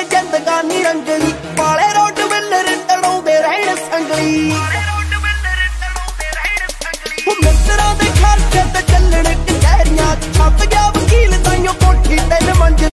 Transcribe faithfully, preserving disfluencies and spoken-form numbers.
जिंदगानी रंगली पाले रोड विलर तड़ाउंदे रहण संगली।